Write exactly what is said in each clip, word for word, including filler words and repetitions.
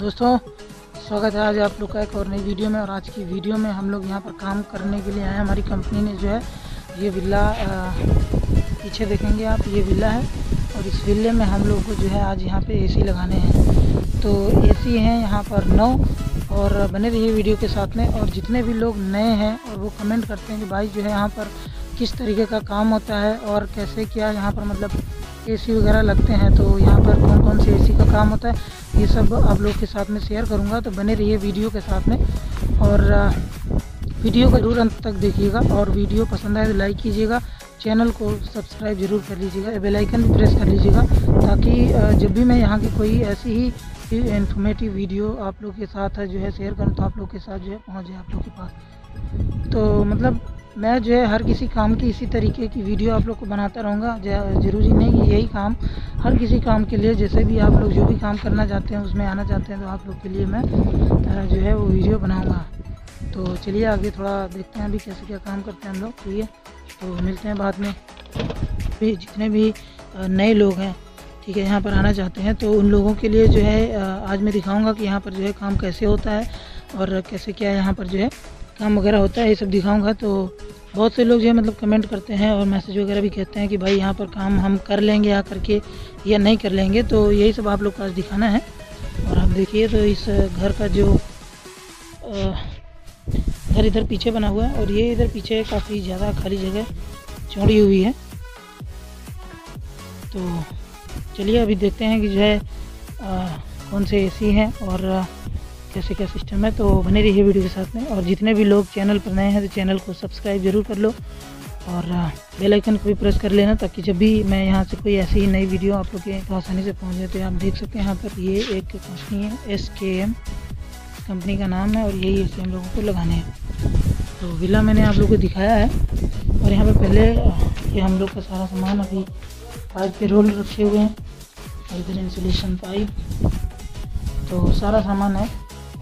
दोस्तों, स्वागत है आज आप लोग का एक और नई वीडियो में। और आज की वीडियो में हम लोग यहाँ पर काम करने के लिए आए हैं। हमारी कंपनी ने जो है ये विला पीछे देखेंगे आप, ये विला है और इस विले में हम लोग को जो है आज यहाँ पे एसी लगाने हैं। तो एसी हैं यहाँ पर नौ, और बने रहिए वीडियो के साथ में। और जितने भी लोग नए हैं और वो कमेंट करते हैं कि भाई जो है यहाँ पर किस तरीके का काम होता है और कैसे क्या यहाँ पर मतलब एसी वगैरह लगते हैं, तो यहाँ पर कौन कौन से एसी का काम होता है, ये सब आप लोग के साथ में शेयर करूँगा। तो बने रहिए वीडियो के साथ में और वीडियो को जरूर अंत तक देखिएगा। और वीडियो पसंद आए तो लाइक कीजिएगा, चैनल को सब्सक्राइब जरूर कर लीजिएगा, बेल आइकन भी प्रेस कर लीजिएगा, ताकि जब भी मैं यहाँ की कोई ऐसी ही इन्फॉर्मेटिव वीडियो आप लोग के साथ जो है शेयर करूँ तो आप लोग के साथ जो है पहुँच जाए आप लोग के पास। तो मतलब मैं जो है हर किसी काम की इसी तरीके की वीडियो आप लोग को बनाता रहूँगा। ज़रूरी नहीं कि यही काम, हर किसी काम के लिए जैसे भी आप लोग जो भी काम करना चाहते हैं उसमें आना चाहते हैं तो आप लोग के लिए मैं जो है वो वीडियो बनाऊँगा। तो चलिए आगे थोड़ा देखते हैं अभी कैसे क्या काम करते हैं हम लोग। ठीक है, तो मिलते हैं बाद में। भी जितने भी नए लोग हैं, ठीक है, यहाँ पर आना चाहते हैं तो उन लोगों के लिए जो है आज मैं दिखाऊँगा कि यहाँ पर जो है काम कैसे होता है और कैसे क्या यहाँ पर जो है काम वगैरह होता है, ये सब दिखाऊंगा। तो बहुत से लोग जो है मतलब कमेंट करते हैं और मैसेज वगैरह भी कहते हैं कि भाई यहाँ पर काम हम कर लेंगे या करके या नहीं कर लेंगे। तो यही सब आप लोग को आज दिखाना है। और आप देखिए तो इस घर का जो घर इधर पीछे बना हुआ है और ये इधर पीछे काफ़ी ज़्यादा खाली जगह चौड़ी हुई है। तो चलिए अभी देखते हैं कि जो है आ, कौन से एसी हैं और कैसे क्या सिस्टम है। तो बने रहिए वीडियो के साथ में। और जितने भी लोग चैनल पर नए हैं तो चैनल को सब्सक्राइब जरूर कर लो और बेल आइकन को भी प्रेस कर लेना, ताकि जब भी मैं यहाँ से कोई ऐसी ही नई वीडियो आप लोग के आसानी से पहुँच जाए। तो आप देख सकते हैं यहाँ पर ये एक कंपनी है, एस के एम कंपनी का नाम है और यही ऐसे हम लोगों को लगाने हैं। तो विला मैंने आप लोग को दिखाया है और यहाँ पर पहले ये हम लोग का सारा सामान अभी पाइप के रोल रखे हुए हैं और इधर इंसुलेशन पाइप, तो सारा सामान है।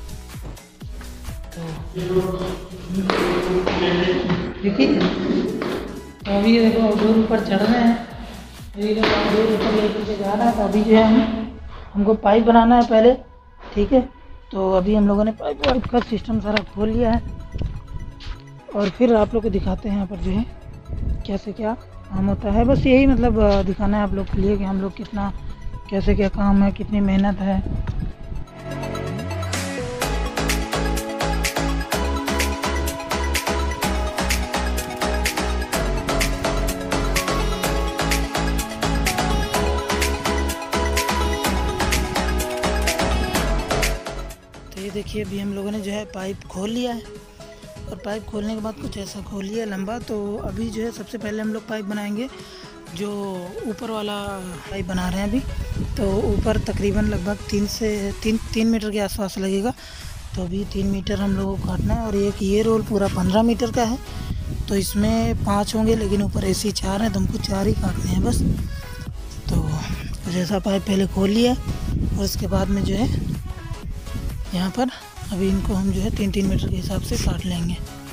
देखिए तो अभी ये देखो डोर ऊपर चढ़ रहे हैं, डोर ऊपर लेकर के जा रहा है। तो अभी जो है हम हमको पाइप बनाना है पहले, ठीक है। तो अभी हम लोगों ने पाइप वाइप का सिस्टम सारा खोल लिया है और फिर आप लोग को दिखाते हैं यहाँ पर जो है कैसे क्या काम होता है। बस यही मतलब दिखाना है आप लोग के लिए कि हम लोग कितना कैसे क्या काम है, कितनी मेहनत है। देखिए अभी हम लोगों ने जो है पाइप खोल लिया है और पाइप खोलने के बाद कुछ ऐसा खोल लिया लंबा। तो अभी जो है सबसे पहले हम लोग पाइप बनाएंगे, जो ऊपर वाला पाइप बना रहे हैं अभी। तो ऊपर तकरीबन लगभग तीन से तीन तीन मीटर के आसपास लगेगा। तो अभी तीन मीटर हम लोगों को काटना है और एक ये रोल पूरा पंद्रह मीटर का है। तो इसमें पाँच होंगे लेकिन ऊपर ए सी चार है, तो हमको चार ही काटने हैं बस। तो कुछ ऐसा पाइप पहले खोल लिया और उसके बाद में जो है यहाँ पर अभी इनको हम जो है तीन तीन मीटर के हिसाब से काट लेंगे।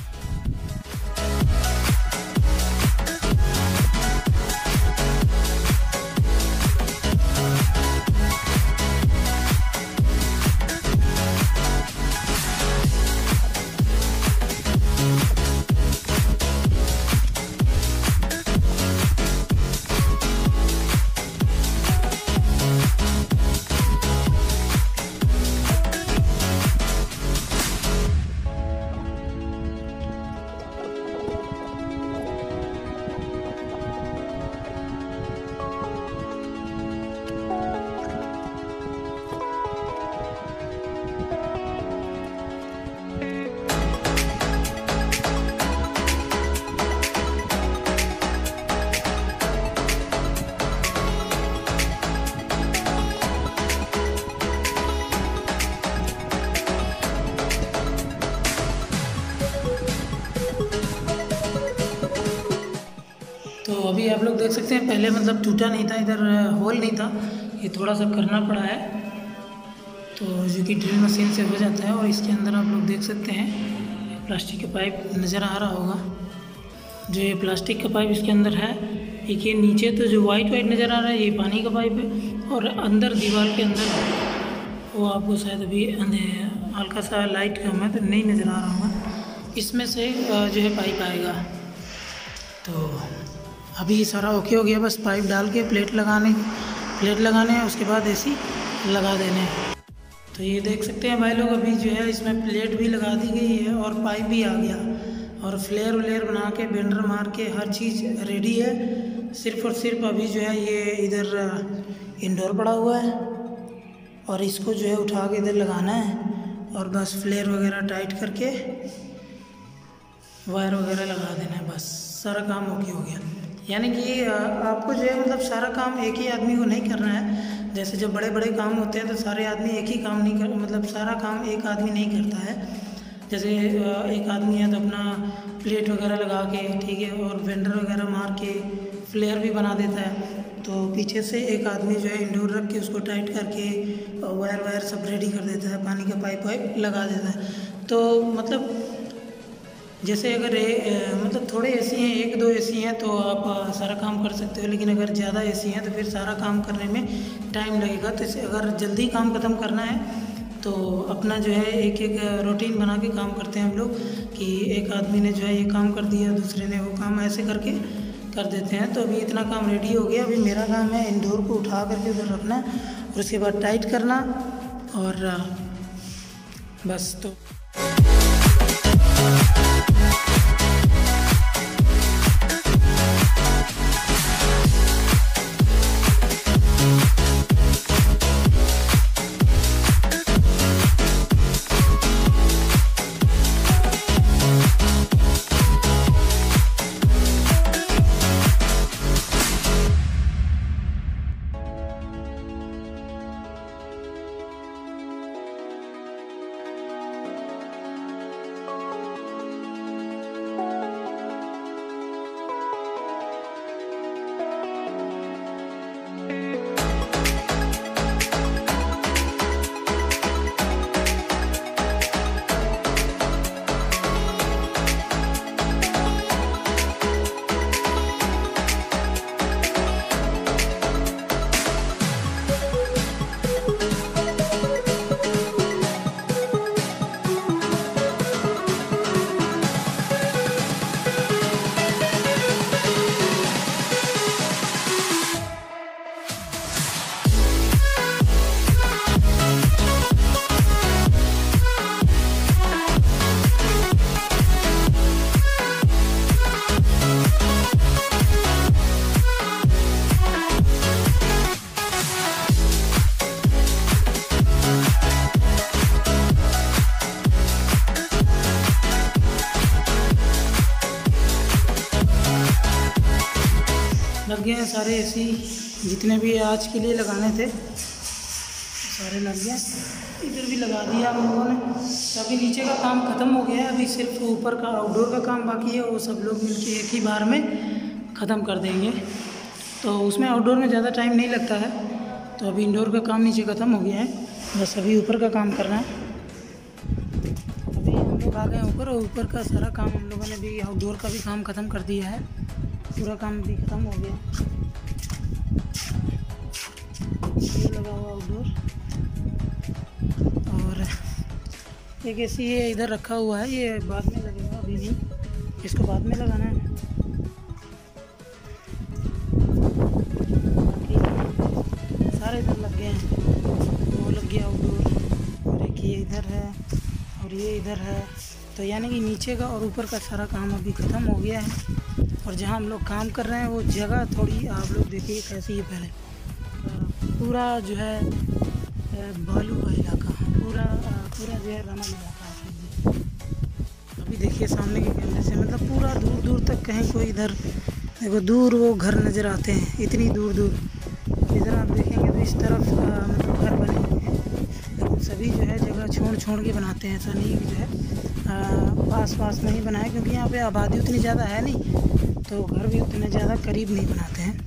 तो अभी आप लोग देख सकते हैं पहले मतलब टूटा नहीं था, इधर होल नहीं था, ये थोड़ा सा करना पड़ा है। तो जो कि ड्रिल मशीन से हो जाता है। और इसके अंदर आप लोग देख सकते हैं प्लास्टिक का पाइप नज़र आ रहा होगा, जो ये प्लास्टिक का पाइप इसके अंदर है। एक ये नीचे तो जो वाइट वाइट नज़र आ रहा है ये पानी का पाइप है, और अंदर दीवार के अंदर वो आपको शायद अभी हल्का सा लाइट कम है तो नहीं नज़र आ रहा होगा। इसमें से जो है पाइप आएगा। तो अभी सारा ओके हो गया, बस पाइप डाल के प्लेट लगाने प्लेट लगाने हैं, उसके बाद एसी लगा देने हैं। तो ये देख सकते हैं भाई लोग, अभी जो है इसमें प्लेट भी लगा दी गई है और पाइप भी आ गया और फ्लेयर व्लेयर बना के बेंडर मार के हर चीज़ रेडी है। सिर्फ और सिर्फ अभी जो है ये इधर इंडोर पड़ा हुआ है और इसको जो है उठा के इधर लगाना है और बस फ्लेयर वगैरह टाइट करके वायर वगैरह लगा देना है, बस सारा काम ओके हो गया। यानी कि आपको जो है मतलब सारा काम एक ही आदमी को नहीं करना है। जैसे जब बड़े बड़े काम होते हैं तो सारे आदमी एक ही काम नहीं कर मतलब सारा काम एक आदमी नहीं करता है। जैसे एक आदमी है तो अपना प्लेट वगैरह लगा के, ठीक है, और वेंडर वगैरह मार के फ्लेयर भी बना देता है। तो पीछे से एक आदमी जो है इंडोर रख के उसको टाइट करके वायर वायर सब रेडी कर देता है, पानी का पाइप वाइप लगा देता है। तो मतलब जैसे अगर ए, मतलब थोड़े एसी हैं, एक दो एसी हैं तो आप सारा काम कर सकते हो, लेकिन अगर ज़्यादा एसी हैं तो फिर सारा काम करने में टाइम लगेगा। तो इसे अगर जल्दी काम ख़त्म करना है तो अपना जो है एक एक रूटीन बना के काम करते हैं हम लोग कि एक आदमी ने जो है ये काम कर दिया, दूसरे ने वो काम, ऐसे करके कर देते हैं। तो अभी इतना काम रेडी हो गया। अभी मेरा काम है इंडोर को उठा करके उधर रखना और उसके बाद टाइट करना और बस। तो लग गए हैं सारे एसी, जितने भी आज के लिए लगाने थे सारे लग गए। इधर भी लगा दिया हम लोगों ने। तो अभी नीचे का काम ख़त्म हो गया है, अभी सिर्फ ऊपर का आउटडोर का काम बाकी है, वो सब लोग मिलके एक ही बार में ख़त्म कर देंगे। तो उसमें आउटडोर में ज़्यादा टाइम नहीं लगता है। तो अभी इंडोर का काम नीचे ख़त्म हो गया है, बस अभी ऊपर का काम करना है। अभी हम लोग आ गए ऊपर और ऊपर का सारा काम हम लोगों ने भी आउटडोर का भी काम ख़त्म कर दिया है। पूरा काम भी ख़त्म हो गया। ये लगा हुआ आउटडोर और एक एसी ये इधर रखा हुआ है, ये बाद में लगेगा, अभी नहीं, इसको बाद में लगाना है। सारे इधर लग गए हैं, वो लग गया आउटडोर और एक ये इधर है और ये इधर है। तो यानी कि नीचे का और ऊपर का सारा काम अभी ख़त्म हो गया है। और जहाँ हम लोग काम कर रहे हैं वो जगह थोड़ी आप लोग देखिए कैसी है। पहले पूरा जो है बालू का इलाका, पूरा पूरा जो है रमन इलाका है। अभी देखिए सामने के कैमरे से मतलब पूरा दूर दूर तक कहीं कोई इधर देखो दूर वो घर नज़र आते हैं, इतनी दूर दूर। इधर आप देखेंगे तो इस तरफ मतलब घर बने हुए हैं, लेकिन सभी जो है जगह छोड़ छोड़ के बनाते हैं। ऐसा नहीं कि जो है आ, पास पास में ही बनाए, क्योंकि यहाँ पे आबादी उतनी ज़्यादा है नहीं, तो घर भी उतने ज़्यादा करीब नहीं बनाते हैं।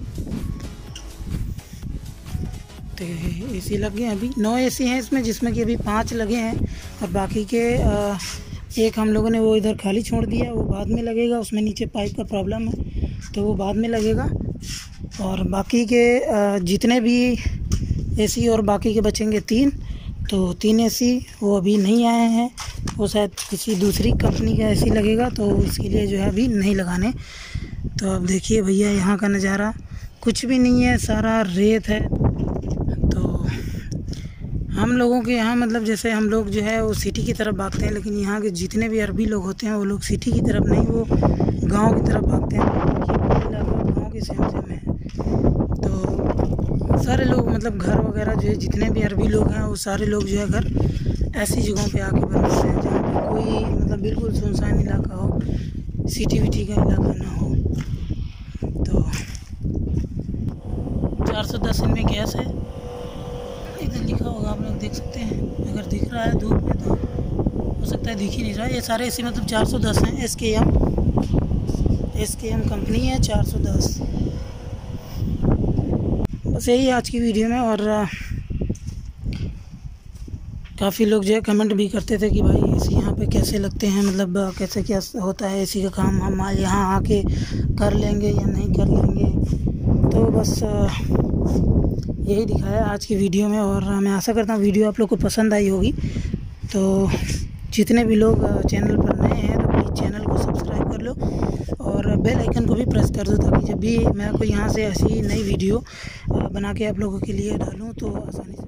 तो एसी लग गए, अभी नौ एसी हैं इसमें, जिसमें कि अभी पाँच लगे हैं और बाकी के आ, एक हम लोगों ने वो इधर खाली छोड़ दिया, वो बाद में लगेगा। उसमें नीचे पाइप का प्रॉब्लम है तो वो बाद में लगेगा। और बाकी के आ, जितने भी एसी और बाकी के बचेंगे तीन, तो तीन एसी वो अभी नहीं आए हैं, वो शायद किसी दूसरी कंपनी का एसी लगेगा, तो इसके लिए जो है अभी नहीं लगाने। तो अब देखिए भैया यहाँ का नज़ारा, कुछ भी नहीं है, सारा रेत है। तो हम लोगों के यहाँ मतलब जैसे हम लोग जो है वो सिटी की तरफ भागते हैं, लेकिन यहाँ के जितने भी अरबी लोग होते हैं वो लोग सिटी की तरफ नहीं, वो गांव की तरफ भागते हैं। गांव के सेम सेम है। तो सारे लोग मतलब घर वगैरह जो है जितने भी अरबी लोग हैं वो सारे लोग जो है घर ऐसी जगहों पे आके बनाते हैं जहाँ पे कोई मतलब बिल्कुल सुनसान इलाका हो, सिटी विटी का इलाका ना हो। तो चार सौ दस इनमें गैस है, इधर लिखा होगा आप लोग देख सकते हैं, अगर दिख रहा है धूप में तो हो सकता है दिख ही नहीं रहा है। ये सारे इसी मतलब चार सौ दस हैं, S K M S K M company है चार सौ दस। बस यही आज की वीडियो में। और काफ़ी लोग जो है कमेंट भी करते थे कि भाई एसी यहाँ पे कैसे लगते हैं, मतलब कैसे क्या होता है एसी का काम, हम यहाँ आके कर लेंगे या नहीं कर लेंगे। तो बस यही दिखाया आज की वीडियो में, और मैं आशा करता हूँ वीडियो आप लोग को पसंद आई होगी। तो जितने भी लोग चैनल पर नए हैं तो प्लीज़ चैनल को सब्सक्राइब कर लो और बेल आइकन को भी प्रेस कर दो, ताकि जब भी मैं कोई यहाँ से ऐसी नई वीडियो बना के आप लोगों के लिए डालूँ तो आसानी से